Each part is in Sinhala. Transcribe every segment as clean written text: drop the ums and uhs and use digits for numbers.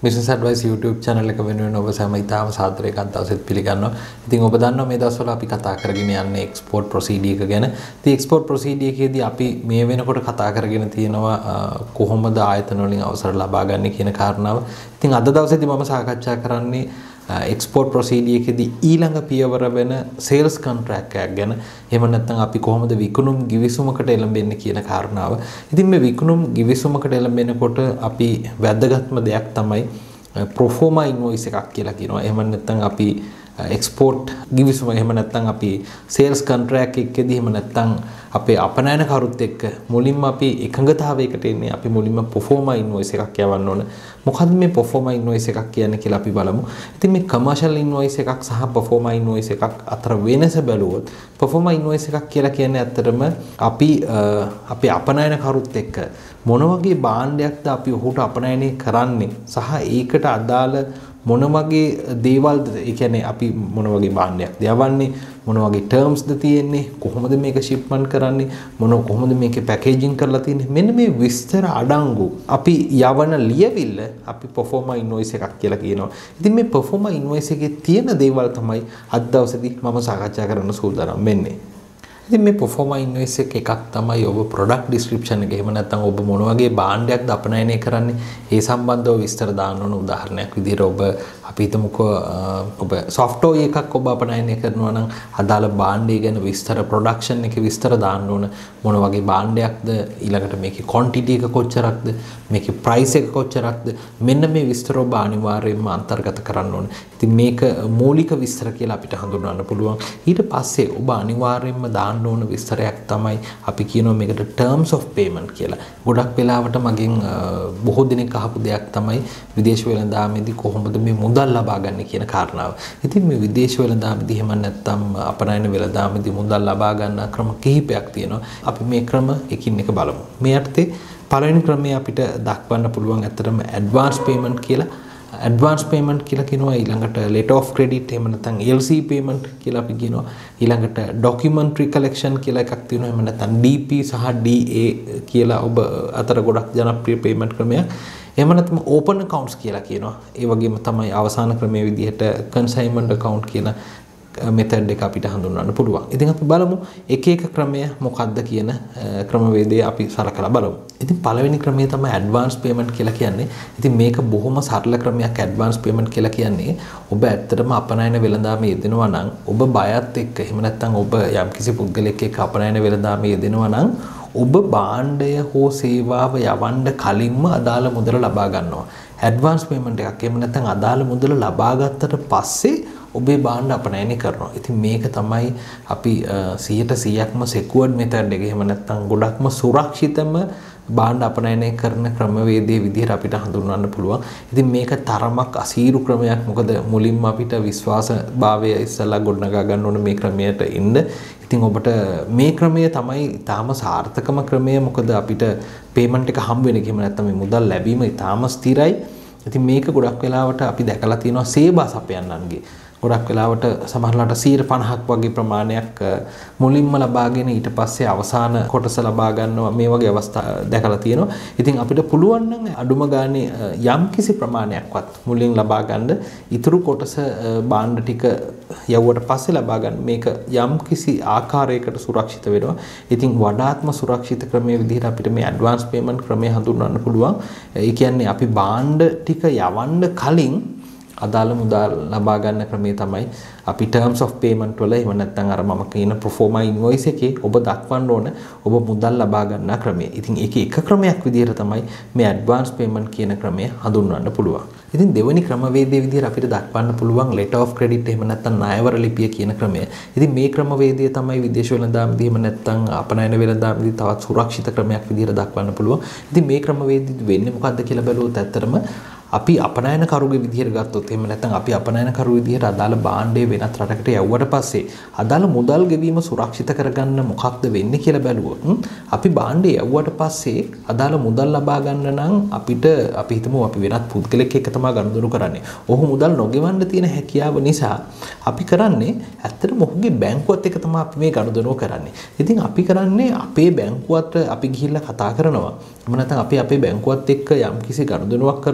Business Advice YouTube channel එක වෙනුවෙන් ඔබ සෑම ඉතාම සාදරයෙන් දවසෙත් පිළිගන්නවා. ඉතින් ඔබ දන්නවා මේ දවස්වල අපි කතා කරගෙන යන්නේ export procedure එක ගැන. ඉතින් export procedure එකේදී අපි මේ වෙනකොට කතා කරගෙන තියෙනවා කොහොමද ආයතන වලින් අවසර ලබා ගන්න කියන කාරණාව. ඉතින් අද දවසේදී මම සාකච්ඡා කරන්නේ export procedure එකේදී ඊළඟ පියවර වෙන sales contract එකක් ගැන. එහෙම නැත්නම් අපි කොහොමද විකුණුම් ගිවිසුමකට එළඹෙන්නේ කියන කාරණාව. ඉතින් මේ විකුණුම් ගිවිසුමකට එළඹෙනකොට අපි වැදගත්ම දෙයක් තමයි pro forma invoice එකක් කියලා කියනවා. එහෙම නැත්නම් අපි export ගිවිසුම එහෙම නැත්නම් අපි sales contract එකකදී එහෙම නැත්නම් අපේ අපනයන කරුත් එක්ක මුලින්ම අපි එකඟතාවයකට එන්නේ. අපි මුලින්ම pro forma invoice එකක් යවන්න ඕන. මොකද්ද මේ pro forma invoice එකක් කියන්නේ කියලා අපි බලමු. ඉතින් මේ commercial invoice එකක් සහ pro forma invoice එකක් අතර වෙනස බැලුවොත් pro forma invoice එකක් කියලා කියන්නේ ඇත්තටම අපි අපේ අපනයන කරුත් එක්ක මොන වගේ භාණ්ඩයක්ද අපි ඔහුට අපනයනය කරන්නේ සහ ඒකට අදාළ මොන වගේ දේවල්ද, ඒ කියන්නේ අපි මොන වගේ භාණ්ඩයක්ද යවන්නේ, මොන වගේ ටර්ම්ස්ද තියෙන්නේ, කොහොමද මේක ෂිප්මන්ට් කරන්නේ, කොහොමද මේකේ පැකේජින් කරලා තියෙන්නේ, මෙන්න මේ විස්තර අඩංගු අපි යවන ලියවිල්ල අපි pro forma invoice එකක් කියලා කියනවා. ඉතින් මේ pro forma invoice එකේ තියෙන දේවල් තමයි අද දවසේදී මම සාකච්ඡා කරන්න සූදානම් වෙන්නේ. ඉතින් මේ pro forma invoice එකක් තමයි ඔබ product description එක. එහෙම නැත්නම් ඔබ මොන වගේ භාණ්ඩයක්ද අපනයනය කරන්නේ ඒ සම්බන්ධව විස්තර දාන්න ඕන. උදාහරණයක් විදිහට ඔබ අපි හිතමුකෝ ඔබ software එකක් ඔබ අපනයනය කරනවා නම් අදාළ භාණ්ඩය ගැන විස්තර production එකේ විස්තර දාන්න ඕන. මොන වගේ භාණ්ඩයක්ද, ඊළඟට මේකේ quantity එක කොච්චරක්ද, මේකේ price එක කොච්චරක්ද, මෙන්න මේ විස්තර ඔබ අනිවාර්යයෙන්ම අන්තර්ගත කරන්න ඕන. ඉතින් මේක මූලික විස්තර කියලා අපිට හඳුන්වන්න පුළුවන්. ඊට පස්සේ ඔබ අනිවාර්යයෙන්ම දාන්න ඕන විස්තරයක් තමයි අපි කියනවා මේකට terms of payment කියලා. ගොඩක් වෙලාවට මගෙන් බොහෝ දිනක් අහපු දෙයක් තමයි විදේශ වෙළඳාමේදී කොහොමද මේ මුදල් ලබා ගන්න කියන කාරණාව. ඉතින් මේ විදේශ වෙළඳාමේදී එහෙම නැත්නම් අපනයන වෙළඳාමේදී මුදල් ලබා ගන්න ක්‍රම කිහිපයක් තියෙනවා. අපි මේ ක්‍රම එකින් එක බලමු. මේ අර්ථේ පළවෙනි ක්‍රමය අපිට දක්වන්න පුළුවන් ඇත්තටම advance payment කියලා. advance payment කියලා කියනවා. ඊළඟට letter of credit එහෙම නැත්නම් LC payment කියලා අපි කියනවා. ඊළඟට documentary collection කියලා එකක් තියෙනවා. එහෙම නැත්නම් DP සහ DA කියලා ඔබ අතර ගොඩක් ජනප්‍රිය payment ක්‍රමයක්. එහෙම නැත්නම් open accounts කියලා කියනවා. ඒ වගේම තමයි අවසාන ක්‍රමයේ විදිහට consignment account කියලා method එක අපිට හඳුන්වන්න පුළුවන්. ඉතින් අපි බලමු එක එක ක්‍රමය මොකක්ද කියන ක්‍රමවේදය අපි සලකලා බලමු. ඉතින් පළවෙනි ක්‍රමය තමයි advance payment කියලා කියන්නේ. ඉතින් මේක බොහොම සරල ක්‍රමයක්. advance payment කියලා කියන්නේ ඔබ ඇත්තටම අපනයන වෙළඳාමේ යෙදෙනවා නම් ඔබ බයත් එක්ක එහෙම නැත්නම් ඔබ යම්කිසි පුද්ගලෙක් එක්ක අපනයන වෙළඳාමේ යෙදෙනවා නම් ඔබ භාණ්ඩය හෝ සේවාව යවන්න කලින්ම අදාළ මුදල ලබා ගන්නවා. advance payment එකක්. එහෙම නැත්නම් අදාළ මුදල ලබා ගත්තට පස්සේ ඔබේ භාණ්ඩ අපනයනය කරනවා. ඉතින් මේක තමයි අපි 100%ක්ම secured method එක. එහෙම නැත්නම් ගොඩක්ම සුරක්ෂිතම භාණ්ඩ අපනයනය කරන ක්‍රමවේදයේ විදිහට අපිට හඳුන්වන්න පුළුවන්. ඉතින් මේක තරමක් අසීරු ක්‍රමයක්. මොකද මුලින්ම අපිට විශ්වාසභාවය ඉස්සලා ගොඩනගා ගන්න ඕන මේ ක්‍රමයට එන්න. ඉතින් ඔබට මේ ක්‍රමය තමයි තාම සාර්ථකම ක්‍රමය. මොකද අපිට payment එක හම්බ වෙන එක එහෙම නැත්නම් මේ මුදල් ලැබීම ඊටාම ස්ථිරයි. ඉතින් මේක ගොඩක් වෙලාවට අපි දැකලා තියෙනවා සේවා සපයන්නන්ගේ. ගොඩක් වෙලාවට සමහරලාට 50% වගේ ප්‍රමාණයක් මුලින්ම ලබාගෙන ඊට පස්සේ අවසාන කොටස ලබා ගන්නවා. මේ වගේ අවස්ථා දැකලා තියෙනවා. ඉතින් අපිට පුළුවන් නම් අඩුම ගානේ යම්කිසි ප්‍රමාණයක්වත් මුලින් ලබා ගන්න, ඊතුරු කොටස භාණ්ඩ ටික යවුවට පස්සේ ලබා ගන්න. මේක යම්කිසි ආකාරයකට සුරක්ෂිත වෙනවා. ඉතින් වඩාත්ම සුරක්ෂිත ක්‍රමයේ විදිහට අපිට මේ advance payment ක්‍රමය හඳුන්වන්න පුළුවන්. ඒ කියන්නේ අපි භාණ්ඩ ටික යවන්න කලින් අදාළ මුදල් ලබා ගන්න ක්‍රමය තමයි අපි terms of payment වල එහෙම නැත්නම් අර මම කියන pro forma invoice එකේ ඔබ දක්වන්න ඕන ඔබ මුදල් ලබා ගන්න ක්‍රමය. ඉතින් ඒක එක ක්‍රමයක් විදිහට තමයි මේ advance payment කියන ක්‍රමය හඳුන්වන්න පුළුවන්. ඉතින් දෙවෙනි ක්‍රමවේදයේ විදිහට අපිට දක්වන්න පුළුවන් letter of credit එහෙම නැත්නම් ණයවර ලිපිය කියන ක්‍රමය. ඉතින් මේ ක්‍රමවේදය තමයි විදේශ වෙළඳාමදී එහෙම නැත්නම් අපනයන වෙළඳාමදී තවත් සුරක්ෂිත ක්‍රමයක් විදිහට දක්වන්න පුළුවන්. ඉතින් මේ ක්‍රමවේදෙදි වෙන්නේ මොකද්ද කියලා බැලුවොත් ඇත්තටම අපි අපනයන කරුගේ විදිහට ගත්තොත් එහෙම නැත්නම් අපි අපනයන කරු විදිහට අදාළ භාණ්ඩය වෙනත් රටකට යවුවට පස්සේ අදාළ මුදල් ගෙවීම සුරක්ෂිත කරගන්න මොකක්ද වෙන්නේ කියලා බැලුවොත් අපි භාණ්ඩය යවුවට පස්සේ අදාළ මුදල් ලබා ගන්න නම් අපිට අපි හිතමු අපි වෙනත් පුද්ගලෙක් එක්ක තමයි ගනුදෙනු කරන්නේ. ඔහු මුදල් නොගෙවන්න තියෙන හැකියාව නිසා අපි කරන්නේ ඇත්තටම ඔහුගේ බැංකුවත් එක්ක තමයි අපි මේ ගනුදෙනුව කරන්නේ. ඉතින් අපි කරන්නේ අපේ බැංකුවට අපි ගිහිල්ලා කතා කරනවා. එහෙම නැත්නම් අපි අපේ බැංකුවත් එක්ක යම්කිසි ගනුදෙනුවක් කරනවා.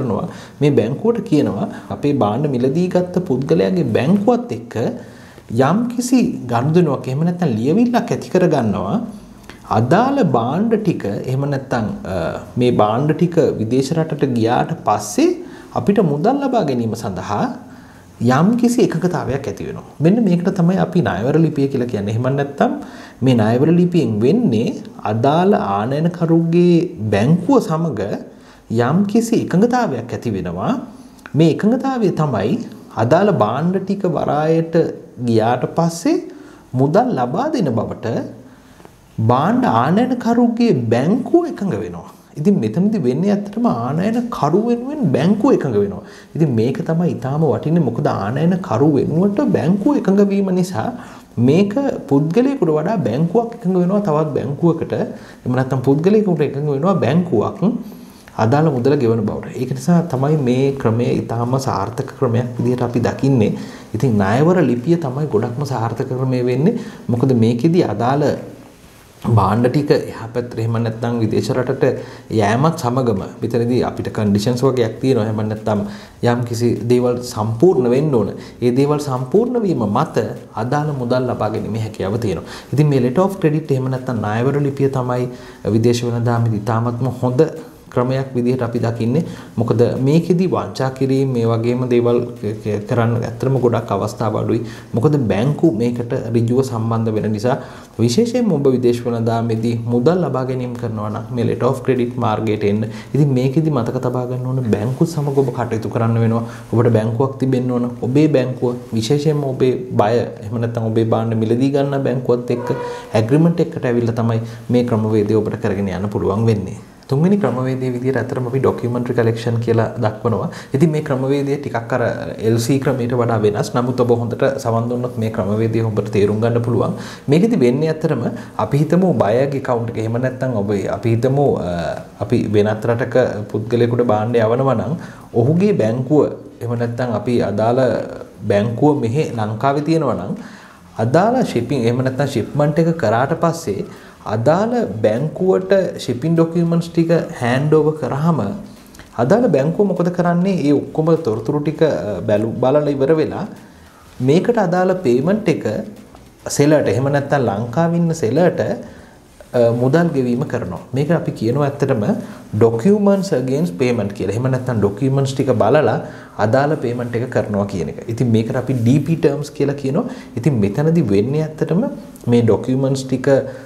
මේ බැංකුවට කියනවා අපේ භාණ්ඩ මිලදී ගත්ත පුද්ගලයාගේ බැංකුවත් එක්ක යම් කිසි ගනුදෙනුවක් එහෙම නැත්නම් ලියවිල්ලක් ඇති කර ගන්නවා අදාළ භාණ්ඩ ටික එහෙම නැත්නම් මේ භාණ්ඩ ටික විදේශ රටට ගියාට පස්සේ අපිට මුදල් ලබා ගැනීම සඳහා යම් කිසි එකඟතාවයක් ඇති වෙනවා. මෙන්න මේකට තමයි අපි ණයවර ලිපිය කියලා කියන්නේ. එහෙම නැත්නම් මේ ණයවර ලිපියෙන් වෙන්නේ අදාළ ආනයනකරුගේ බැංකුව සමග යම් කිසි එකඟතාවයක් ඇති වෙනවා. මේ එකඟතාවය තමයි අදාළ භාණ්ඩ ටික වරායට ගියාට පස්සේ මුදල් ලබා දෙන බවට භාණ්ඩ ආනයනකරුගේ බැංකුව එකඟ වෙනවා. ඉතින් මෙතනදී වෙන්නේ ඇත්තටම ආනයනකරු වෙනුවෙන් බැංකුව එකඟ වෙනවා. ඉතින් මේක තමයි ඊටාම වටින්නේ. මොකද ආනයනකරු වෙනුවට බැංකුව එකඟ වීම නිසා මේක පුද්ගලයෙකුට වඩා බැංකුවක් එකඟ වෙනවා තවත් බැංකුවකට. එහෙම නැත්නම් පුද්ගලයෙකුට එකඟ වෙනවා බැංකුවක් අදාළ මුදල ගෙවන බවට. ඒක නිසා තමයි මේ ක්‍රමය ඊටාම සාර්ථක ක්‍රමයක් විදිහට අපි දකින්නේ. ඉතින් ණයවර ලිපිය තමයි ගොඩක්ම සාර්ථක ක්‍රමය වෙන්නේ. මොකද මේකෙදි අදාළ භාණ්ඩ ටික එහා පැත්තට එහෙම නැත්නම් විදේශ රටට යෑමත් සමගම මෙතනදී අපිට කන්ඩිෂන්ස් වගේක් තියෙනවා. එහෙම නැත්නම් යම් කිසි දේවල් සම්පූර්ණ වෙන්න ඕන. ඒ දේවල් සම්පූර්ණ වීම මත අදාළ මුදල් ලබා ගැනීමේ හැකියාව තියෙනවා. ඉතින් මේ letter of credit එහෙම නැත්නම් ණයවර ලිපිය තමයි විදේශ වෙළඳාමේදී තාමත්ම හොඳ ක්‍රමයක් විදිහට අපි දකින්නේ. මොකද මේකෙදි වංචා කිරීම මේ වගේම දේවල් කරන්න ඇත්තටම ගොඩක් අවස්ථා අඩුයි. මොකද බැංකු මේකට ඍජුව සම්බන්ධ වෙන නිසා විශේෂයෙන්ම ඔබ විදේශ වෙළඳාමේදී මුදල් ලබා ගැනීම කරනවා නම් මේ letter of credit මාර්ගයට එන්න. ඉතින් මේකෙදි මතක තබා ගන්න ඕන බැංකුව සමග ඔබ කටයුතු කරන්න වෙනවා. ඔබට බැංකුවක් තිබෙන්න ඕන. ඔබේ බැංකුව විශේෂයෙන්ම ඔබේ බය එහෙම නැත්නම් ඔබේ භාණ්ඩ මිලදී ගන්න බැංකුවත් එක්ක ඇග්‍රීමන්ට් එකකට ඇවිල්ලා තමයි මේ ක්‍රමවේදය ඔබට කරගෙන යන්න පුළුවන් වෙන්නේ. තුන්වෙනි ක්‍රමවේදයේ විදිහට අතරම අපි ડોකියුමන්ටරි කලෙක්ෂන් කියලා දක්වනවා. ඉතින් මේ ක්‍රමවේදය ටිකක් අර LC ක්‍රමයට වඩා වෙනස්. නමුත් ඔබ හොඳට සමන් දුන්නොත් මේ ක්‍රමවේදය ඔබට තේරුම් ගන්න පුළුවන්. මේකෙදි වෙන්නේ අතරම අපි හිතමු බයර්ගේ account එක එහෙම නැත්නම් ඔබ අපි හිතමු අපි වෙනත් රටක පුද්ගලයෙකුට භාණ්ඩය යවනවා නම් ඔහුගේ බැංකුව එහෙම නැත්නම් අපි අදාළ බැංකුව මෙහි ලංකාවේ තියෙනවා නම් අදාළ shipping එහෙම නැත්නම් shipment එක කරාට පස්සේ අදාළ බැංකුවට shipping documents ටික hand over කරාම අදාළ බැංකුව මොකද කරන්නේ? ඒ ඔක්කොම තොරතුරු ටික බලලා ඉවර වෙලා මේකට අදාළ payment එක seller ට එහෙම නැත්නම් ලංකාවේ ඉන්න seller ට මුදල් ගෙවීම කරනවා. මේක අපි කියනවා ඇත්තටම documents against payment කියලා. එහෙම නැත්නම් documents ටික බලලා අදාළ payment එක කරනවා කියන එක. ඉතින් මේකට අපි DP terms කියලා කියනවා. ඉතින් මෙතනදී වෙන්නේ ඇත්තටම මේ documents ටික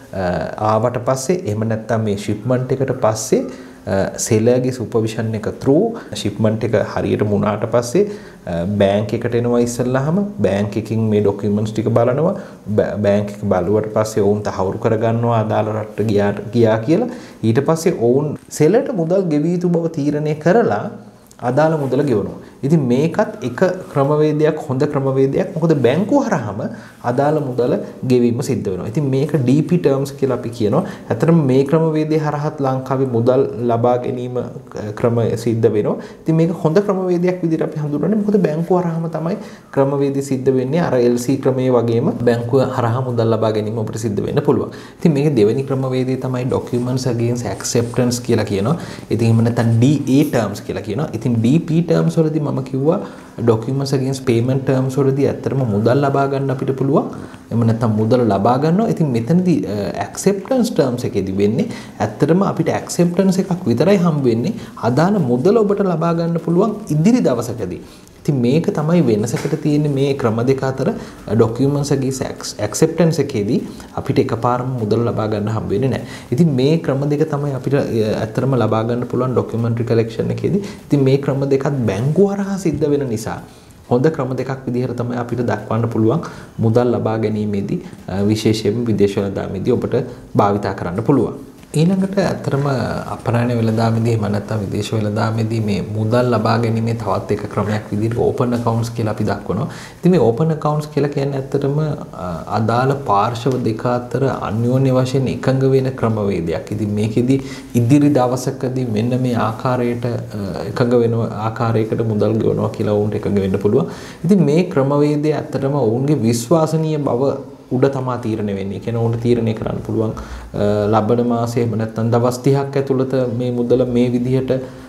ආවට පස්සේ එහෙම නැත්නම් මේ shipment එකට පස්සේ sellerගේ supervision එක through shipment එක හරියට මුණාට පස්සේ බැංක් එකට එනවා ඉස්සෙල්ලාම බැංක් එකකින් මේ documents ටික බලනවා බැංක් එක බලුවට පස්සේ ඔවුන් තහවුරු කරගන්නවා අදාළ රටට ගියා කියලා ඊට පස්සේ ඔවුන් sellerට මුදල් ගෙවිය යුතු බව තීරණය කරලා අදාළ මුදල ගෙවනවා. ඉතින් මේකත් එක ක්‍රමවේදයක් හොඳ ක්‍රමවේදයක්. මොකද බැංකුව හරහාම අදාළ මුදල ගෙවීම සිද්ධ වෙනවා. ඉතින් මේක DP terms කියලා අපි කියනවා. ඇත්තටම මේ ක්‍රමවේදය හරහාත් ලංකාවේ මුදල් ලබා ගැනීම ක්‍රමය සිද්ධ වෙනවා. ඉතින් මේක හොඳ ක්‍රමවේදයක් විදිහට අපි හඳුන්වන්නේ. මොකද බැංකුව හරහාම තමයි ක්‍රමවේදය සිද්ධ වෙන්නේ. අර LC ක්‍රමයේ වගේම බැංකුව හරහා මුදල් ලබා ගැනීම අපිට සිද්ධ වෙන්න පුළුවන්. ඉතින් මේකේ දෙවෙනි ක්‍රමවේදය තමයි documents against acceptance කියලා කියනවා. ඉතින් එහෙම නැත්නම් DA terms කියලා කියනවා. ඉතින් DP terms වලදී මම කිව්වා documents against payment terms වලදී ඇත්තටම මුදල් ලබා ගන්න අපිට පුළුවන්. එහෙම නැත්නම් මුදල ලබා ගන්නවා. ඉතින් මෙතනදී acceptance terms එකේදී වෙන්නේ ඇත්තටම අපිට acceptance එකක් විතරයි හම්බ වෙන්නේ. අදාළ මුදල ඔබට ලබා ගන්න පුළුවන් ඉදිරි දවසකදී. ඉතින් මේක තමයි වෙනසකට තියෙන්නේ මේ ක්‍රම දෙක අතර. documents against acceptance එකේදී අපිට එකපාරම මුදල ලබා ගන්න හම්බ වෙන්නේ නැහැ. ඉතින් මේ ක්‍රම දෙක තමයි අපිට ඇත්තටම ලබා ගන්න පුළුවන් documentary collection එකේදී. ඉතින් මේ ක්‍රම දෙකත් බැංකුව හරහා සිද්ධ වෙන නිසා හොඳ ක්‍රම දෙකක් විදිහට තමයි අපිට දක්වන්න පුළුවන් මුදල් ලබා ගැනීමේදී විශේෂයෙන්ම විදේශ වෙළඳාමේදී ඔබට භාවිතා කරන්න පුළුවන්. ඊළඟට ඇත්තටම අපරාණ වෙළඳාමේදී එහෙම නැත්නම් විදේශ වෙළඳාමේදී මේ මුදල් ලබා ගැනීමේ තවත් එක ක්‍රමයක් විදිහට open accounts කියලා අපි දක්වනවා. ඉතින් මේ open accounts කියලා කියන්නේ ඇත්තටම අදාළ පාර්ශව දෙක අතර අන්‍යෝන්‍ය වශයෙන් එකඟ වෙන ක්‍රමවේදයක්. ඉතින් මේකෙදි ඉදිරි දවසකදී මෙන්න මේ ආකාරයට එකඟ වෙන ආකාරයකට මුදල් ගෙවනවා කියලා වුන්ට එකඟ වෙන්න පුළුවන්. ඉතින් මේ ක්‍රමවේදය ඇත්තටම ඔවුන්ගේ විශ්වාසනීය බව උඩ තමා තීරණය වෙන්නේ. කියන උන්ට තීරණය කරන්න පුළුවන් ලබන මාසයේ එහෙම නැත්නම් දවස් 30ක් ඇතුළත මේ මුදල මේ විදිහට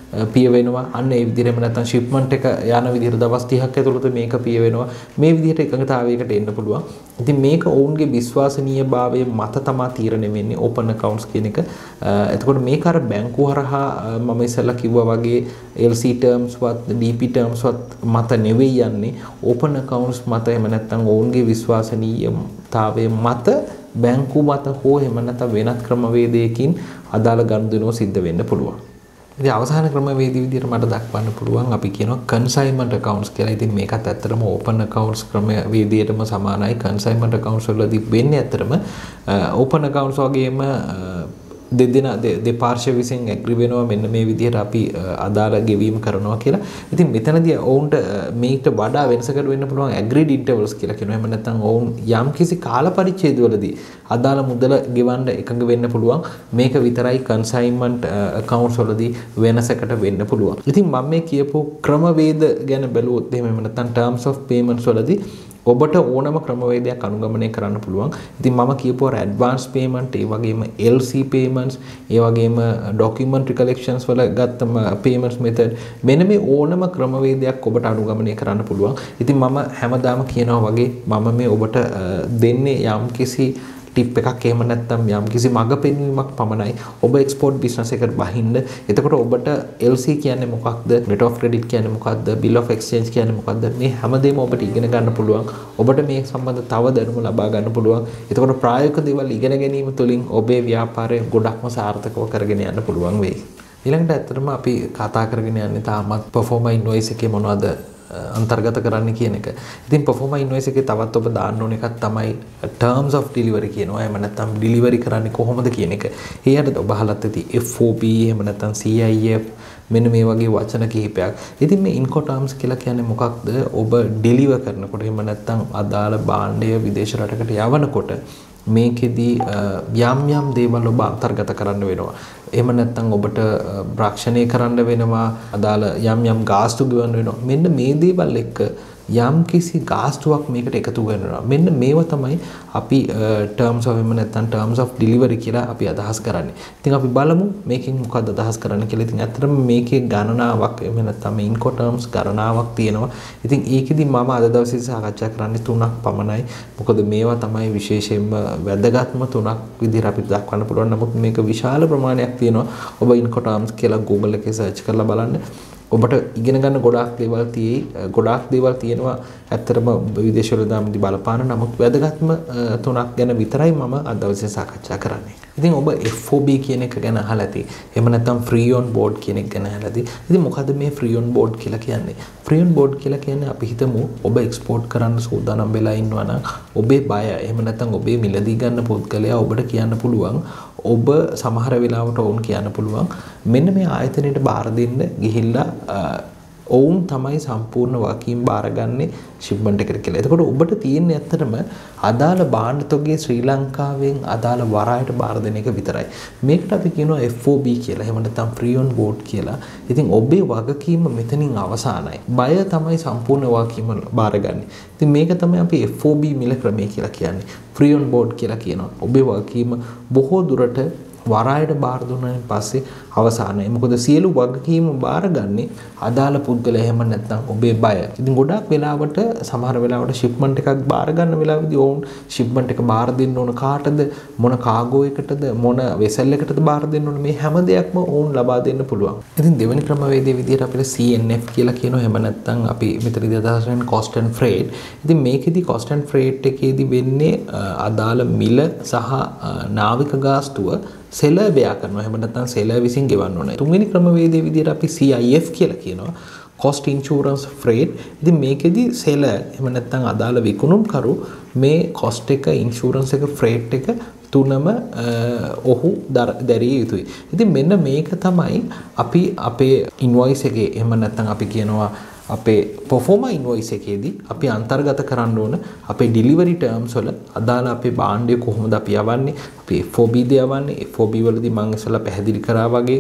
පිය වෙනවා. අන්න ඒ විදිහටම නැත්නම් shipment එක යන විදිහට දවස් 30ක් ඇතුළත මේක පිය වෙනවා. මේ විදිහට එකඟතාවයකට එන්න පුළුවන්. ඉතින් මේක ඔවුන්ගේ විශ්වාසනීයභාවය මත තමයි තීරණය වෙන්නේ open accounts කියන එක. එතකොට මේක අර බැංකුව හරහා මම ඉස්සෙල්ලා කිව්වා වගේ LC terms වත් DP terms වත් මත නෙවෙයි යන්නේ open accounts මත. එහෙම නැත්නම් ඔවුන්ගේ විශ්වාසනීයතාවය මත බැංකුව මත හෝ එහෙම නැත්නම් වෙනත් ක්‍රමවේදයකින් අදාළ ගනුදෙනුව සිද්ධ වෙන්න පුළුවන්. ඉතින් අවසාන ක්‍රමවේදී විදිහට මට දක්වන්න පුළුවන් අපි කියනවා consignment accounts කියලා. ඉතින් මේකත් ඇත්තටම open accounts ක්‍රමවේදයටම සමානයි. consignment accounts වලදී වෙන්නේ ඇත්තටම open accounts වගේම දෙපාර්ශ්ව විසින් ඇග්‍රි වෙනවා මෙන්න මේ විදිහට අපි අදාළ ගෙවීම කරනවා කියලා. ඉතින් මෙතනදී ඔවුන්ට මේකට වඩා වෙනසකට වෙන්න පුළුවන් agreed intervals කියලා කියනවා. එහෙම නැත්නම් ඔවුන් යම්කිසි කාල පරිච්ඡේදවලදී අදාළ මුදල ගෙවන්න එකඟ වෙන්න පුළුවන්. මේක විතරයි consignment accounts වලදී වෙනසකට වෙන්න පුළුවන්. ඉතින් මම මේ කියපු ක්‍රමවේද ගැන බැලුවොත් එහෙම නැත්නම් terms of payments වලදී ඔබට ඕනම ක්‍රමවේදයක් අනුගමනය කරන්න පුළුවන්. ඉතින් මම කියපුවා advance payment, ඒ වගේම LC payments, ඒ වගේම documentary collections වල ගත්තම payments method මෙන්න මේ ඕනම ක්‍රමවේදයක් ඔබට අනුගමනය කරන්න පුළුවන්. ඉතින් මම හැමදාම කියනවා වගේ මම මේ ඔබට දෙන්නේ යම්කිසි ටිප් එකක් එහෙම නැත්නම් යම්කිසි මඟ පෙන්වීමක් පමණයි. ඔබ එක්ස්පෝර්ට් බිස්නස් එකට බහින්න. එතකොට ඔබට LC කියන්නේ මොකක්ද? letter of credit කියන්නේ මොකක්ද? bill of exchange කියන්නේ මොකක්ද? මේ හැමදේම ඔබට ඉගෙන ගන්න පුළුවන්. ඔබට මේ සම්බන්ධ තව දැනුම ලබා ගන්න පුළුවන්. එතකොට ප්‍රායෝගික දේවල් ඉගෙන ගැනීම තුළින් ඔබේ ව්‍යාපාරය ගොඩක්ම සාර්ථකව කරගෙන යන්න පුළුවන් වෙයි. ඊළඟට ඇත්තටම අපි කතා කරගෙන යන්නේ තාමත් performer invoice එකේ මොනවද අන්තර්ගත කරන්න කියන එක. ඉතින් performer invoice එකේ තවත් ඔබ දාන්න ඕන එකක් තමයි terms of delivery කියනවා. එහෙම නැත්නම් delivery කරන්නේ කොහොමද කියන එක. ඊයට ඔබ අහලත් ඇති FOB එහෙම නැත්නම් CIF මෙන්න මේ වගේ වචන කිහිපයක්. ඉතින් මේ Incoterms කියලා කියන්නේ මොකක්ද? ඔබ deliver කරනකොට එහෙම නැත්නම් අදාළ භාණ්ඩය විදේශ රටකට යවනකොට මේකෙදී යම් දේවල් ඔබ අන්තර්ගත කරන්න වෙනවා. එහෙම නැත්නම් ඔබට රක්ෂණය කරන්න වෙනවා. අදාළ යම් ගාස්තු ගෙවන්න වෙනවා. මෙන්න මේ දේවල් එක්ක යම් කිසි ගාස්තුවක් මේකට එකතු කරනවා. මෙන්න මේව තමයි අපි terms of එහෙම නැත්නම් terms of delivery කියලා අපි අදහස් කරන්නේ. ඉතින් අපි බලමු මේකෙන් මොකක්ද අදහස් කරන්න කියලා. ඉතින් ඇත්තටම මේකේ ගණනාවක් එහෙම නැත්නම් Incoterms ගණනාවක් තියෙනවා. ඉතින් ඒකෙදි මම අද දවසේ සාකච්ඡා කරන්නේ 3ක් පමණයි. මොකද මේවා තමයි විශේෂයෙන්ම වැදගත්ම 3ක් විදිහට අපිට දක්වන්න පුළුවන්. නමුත් මේක විශාල ප්‍රමාණයක් තියෙනවා. ඔබ Incoterms කියලා Google එකේ search කරලා බලන්න. ඔබට ඉගෙන ගන්න ගොඩාක් දේවල් තියෙනවා ඇත්තටම විදේශ වලදී බලපාන. නමුත් වැදගත්ම 3ක් ගැන විතරයි මම අද දවසේ සාකච්ඡා කරන්නේ. ඉතින් ඔබ FOB කියන එක ගැන අහලා ඇති. එහෙම නැත්නම් free on board කියන එක ගැන අහලා ඇති. ඉතින් මොකද්ද මේ free on board කියලා කියන්නේ? free on board කියලා කියන්නේ අපි හිතමු ඔබ එක්ස්පෝර්ට් කරන්න සූදානම් වෙලා ඉන්නවා නම් ඔබේ buyer එහෙම නැත්නම් ඔබේ මිලදී ගන්න පුද්ගලයා ඔබට කියන්න පුළුවන් ඔබ සමහර වෙලාවට ඔවුන් කියන්න පුළුවන් මෙන්න මේ ආයතනයට බාර දෙන්න ගිහිල්ලා ඔවුන් තමයි සම්පූර්ණ වගකීම් බාරගන්නේ shipment එකට කියලා. එතකොට ඔබට තියෙන්නේ ඇත්තටම අදාළ භාණ්ඩ තොගේ ශ්‍රී ලංකාවෙන් අදාළ වරායට බාර දෙන එක විතරයි. මේකට අපි කියනවා FOB කියලා. එහෙම නැත්නම් free on board කියලා. ඉතින් ඔබේ වගකීම මෙතනින් අවසానයි. බය තමයි සම්පූර්ණ වගකීම බාරගන්නේ. ඉතින් මේක තමයි අපි FOB මිල ක්‍රමය කියලා කියන්නේ. free on board කියලා කියනවා. ඔබේ වගකීම බොහෝ දුරට වරායට බාර දුන්නාන් පස්සේ අවසానයි. මොකද සියලු වගකීම් බාරගන්නේ අදාළ පුද්ගලයා එහෙම නැත්නම් ඔබේ buyer. ඉතින් ගොඩක් වෙලාවට සමහර වෙලාවට shipment එකක් බාර ගන්න වෙලාවදී ඕන් shipment එක බාර දෙන්න ඕන කාටද, මොන කාගෝ එකටද, මොන vessel එකටද බාර දෙන්න ඕන, මේ හැම දෙයක්ම ඕන් ලබා දෙන්න පුළුවන්. ඉතින් දෙවෙනි ක්‍රමවේදයේ විදිහට අපිට CNF කියලා කියනවා. එහෙම නැත්නම් අපි මෙතනදී අදහස් කරන්නේ cost and freight. ඉතින් මේකෙදි cost and freight එකේදී වෙන්නේ අදාළ මිල සහ නාවික ගාස්තුව සෙලර් බෙයා කරනවා. එහෙම නැත්නම් සෙලර් විසින් ගෙවන්න ඕනේ. තුන්වෙනි ක්‍රමවේදයේ විදිහට අපි CIF කියලා කියනවා. cost insurance freight. ඉතින් මේකෙදි සෙලර් එහෙම නැත්නම් අදාළ විකුණුම්කරු මේ cost එක, insurance එක, freight එක තුනම ඔහු දැරිය යුතුයි. ඉතින් මෙන්න මේක තමයි අපි අපේ invoice එකේ එහෙම නැත්නම් අපි කියනවා අපේ performer invoice එකේදී අපි අන්තර්ගත කරන්න ඕන අපේ delivery terms වල අදාළ අපේ භාණ්ඩය කොහොමද අපි යවන්නේ, අපි FOB ද යවන්නේ. FOB වලදී මම ඉස්සෙල්ලා පැහැදිලි කරා වගේ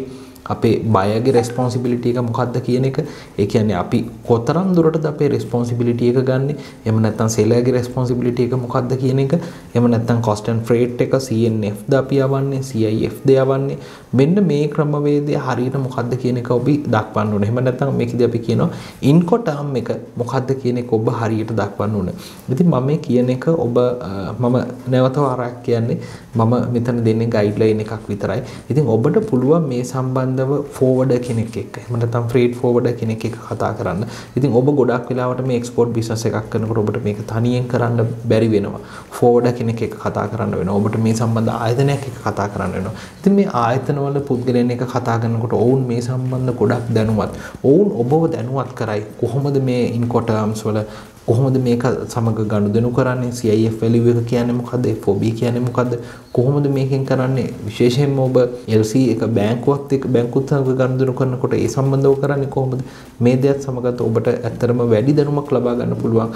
අපේ බයගේ රෙස්පොන්සිබිලිටි එක මොකක්ද කියන එක. ඒ කියන්නේ අපි කොතරම් දුරටද අපේ රෙස්පොන්සිබිලිටි එක ගන්නෙ. එහෙම නැත්නම් සෙලර්ගේ රෙස්පොන්සිබිලිටි එක මොකක්ද කියන එක. එහෙම නැත්නම් cost and freight එක CNF ද අපි යවන්නේ, CIF ද යවන්නේ. මෙන්න මේ ක්‍රමවේදය හරියට මොකක්ද කියන එක ඔබ දක්වන්න ඕනේ. එහෙම නැත්නම් මේකදී අපි කියනවා ඉන්කොටර්ම් එක මොකක්ද කියන එක ඔබ හරියට දක්වන්න ඕනේ. ඉතින් මම මේ කියන එක ඔබ මම නැවත වරක් කියන්නේ මම මෙතන දෙන්නේ ගයිඩ්ලයින් එකක් විතරයි. ඉතින් ඔබට පුළුවන් මේ සම්බන්ධව ෆෝවර්ඩර් කෙනෙක් එක්ක එහෙම නැත්නම් ෆ්‍රේට් ෆෝවර්ඩර් කෙනෙක් එක්ක කතා කරන්න. ඉතින් ඔබ ගොඩක් වෙලාවට මේ එක්ස්පෝර්ට් බිස්නස් එකක් කරනකොට ඔබට මේක තනියෙන් කරන්න බැරි වෙනවා. ෆෝවර්ඩර් කෙනෙක් එක්ක කතා කරන්න වෙනවා. ඔබට මේ සම්බන්ධ ආයතනයක් එක්ක කතා කරන්න වෙනවා. ඉතින් මේ ආයතනවල පුද්ගලයන් එක්ක කතා කරනකොට ඔවුන් මේ සම්බන්ධ ගොඩක් දැනුවත්. ඔවුන් ඔබව දැනුවත් කරයි. කොහොමද මේ ඉන්කොටර්ම්ස් වල කොහොමද මේක සමග ගනුදෙනු කරන්නේ CIF value එක කියන්නේ මොකද්ද FOB කියන්නේ මොකද්ද කොහොමද මේකෙන් කරන්නේ විශේෂයෙන්ම ඔබ LC එක බැංකුවත් එක්ක බැංකුවත් සමග ගනුදෙනු කරනකොට ඒ සම්බන්ධව කරන්නේ කොහොමද මේ දෙයත් සමගත් ඔබට ඇත්තටම වැඩි දැනුමක් ලබා ගන්න පුළුවන්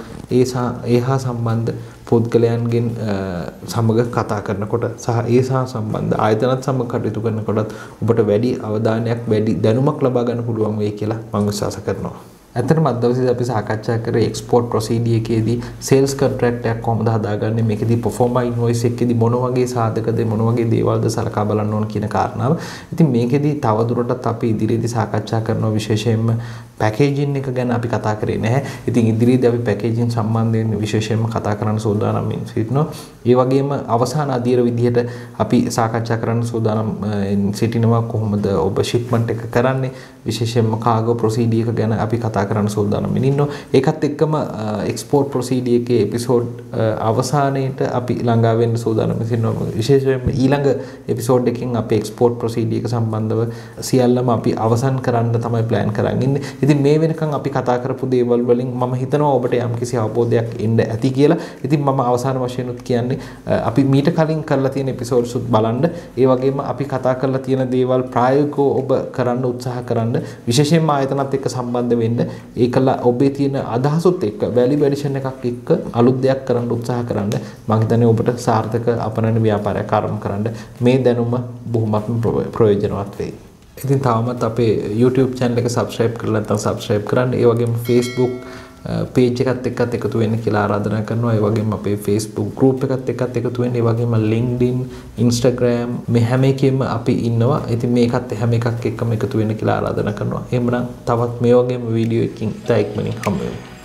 ඒ හා සම්බන්ධ පුද්ගලයන්ගෙන් සමග කතා කරනකොට සහ ඒ සහ සම්බන්ධ ආයතනත් සමග කටයුතු කරනකොටත් ඔබට වැඩි අවධානයක් වැඩි දැනුමක් ලබා ගන්න පුළුවන් වෙයි කියලා මම විශ්වාස කරනවා. ඇත්තටම අද දවසේ අපි සාකච්ඡා කරේ එක්ස්පෝර්ට් ප්‍රොසීඩියර් එකේදී සේල්ස් කොන්ට්‍රැක්ට් එකක් කොහොමද හදාගන්නේ මේකෙදී පර්ෆෝමා ඉන්වොයිස් එකේදී මොන වගේ සාධකද මොන වගේ දේවල්ද සලකා බලන්න ඕන කියන කාරණාව. ඉතින් මේකෙදී තවදුරටත් අපි ඉදිරියේදී සාකච්ඡා කරනවා විශේෂයෙන්ම පැකේජින් එක ගැන අපි කතා කරේ නැහැ. ඉතින් ඉදිරියේදී අපි පැකේජින් සම්බන්ධයෙන් විශේෂයෙන්ම කතා කරන්න සූදානම් සිටිනවා. ඒ වගේම අවසාන අදියර විදිහට අපි සාකච්ඡා කරන්න සූදානම් සිටිනවා කොහොමද ඔබ ෂිප්මන්ට් එක කරන්නේ විශේෂයෙන්ම කාගෝ ප්‍රොසීඩියර් එක ගැන අපි කතා කරන්න සූදානම් ඉන්නවා. ඒකත් එක්කම එක්ස්පෝර්ට් ප්‍රොසීඩියර් එකේ එපිසෝඩ් අවසානයේට අපි ළඟා වෙන්න සූදානම් ඉන්නවා. විශේෂයෙන්ම ඊළඟ එපිසෝඩ් එකකින් අපි එක්ස්පෝර්ට් ප්‍රොසීඩියර් එක සම්බන්ධව සියල්ලම අපි අවසන් කරන්න තමයි ප්ලෑන් කරන් ඉන්නේ. ඉතින් මේ වෙනකන් අපි කතා කරපු දේවල් වලින් මම හිතනවා ඔබට යම්කිසි අවබෝධයක් එන්න ඇති කියලා. ඉතින් මම අවසාන වශයෙන් උත් කියන්නේ අපි මීට කලින් කරලා තියෙන එපිසෝඩ්ස් උත් බලන්න. ඒ වගේම අපි කතා කරලා තියෙන දේවල් ප්‍රායෝගිකව ඔබ කරන්න උත්සාහ කරන්න. විශේෂයෙන්ම ආයතනත් එක්ක සම්බන්ධ වෙන්න. ඒකලා ඔබේ තියෙන අදහසුත් එක්ක වැලියු ඇඩිෂන් එකක් එක්ක අලුත් දෙයක් කරන්න උත්සාහ කරන්න. මම හිතන්නේ ඔබට සාර්ථක අපනයන ව්‍යාපාරයක් ආරම්භ කරන්න මේ දැනුම බොහොමත්ම ප්‍රයෝජනවත් වෙයි. ඉතින් තවමත් අපේ YouTube channel එක subscribe කරලා නැත්නම් subscribe කරන්න. ඒ වගේම Facebook page එකත් එක්කත් එකතු වෙන්න කියලා ආරාධනා කරනවා. ඒ වගේම අපේ Facebook group එකත් එක්කත් එකතු වෙන්න. ඒ වගේම LinkedIn, Instagram මේ හැම එකෙම අපි ඉන්නවා. ඉතින් මේකත් හැම එකක් එක්කම එකතු වෙන්න කියලා ආරාධනා කරනවා. එහෙමනම් තවත් මේ වගේම වීඩියෝ එකකින් ඉතා ඉක්මනින් හමු වෙමු.